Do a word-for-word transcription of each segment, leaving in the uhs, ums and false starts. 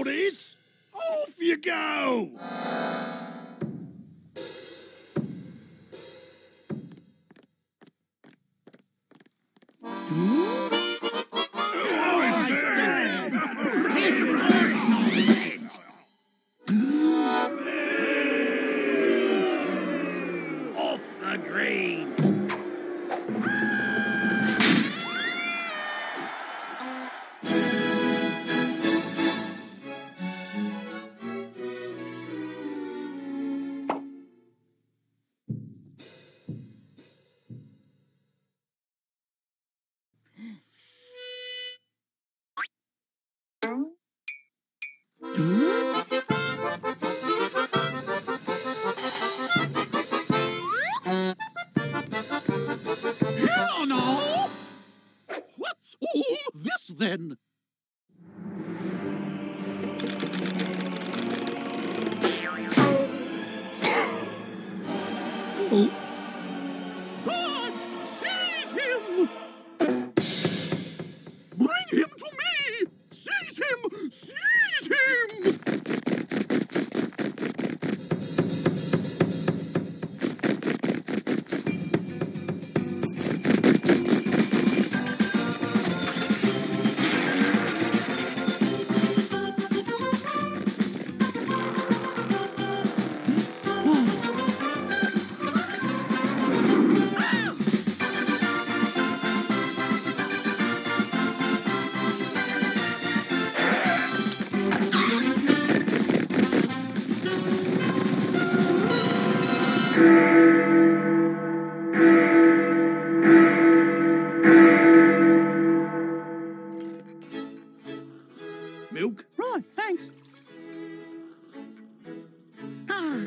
this. Off you go! Off the green! Hell no! What's all this then? Oh. Guards, seize him! Bring him to me! Seize him! Seize him! Milk? Right, thanks. Ah.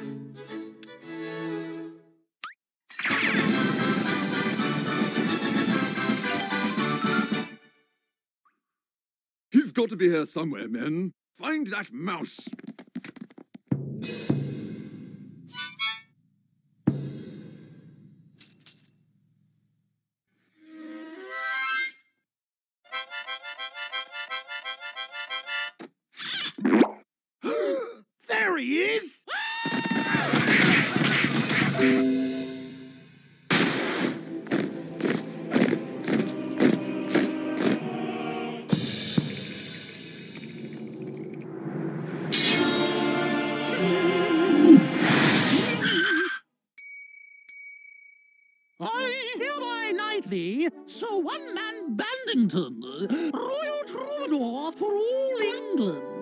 He's got to be here somewhere, men. Find that mouse. There he is! I hereby knight thee, Sir One-Man Bandington, Royal Troubadour for all England.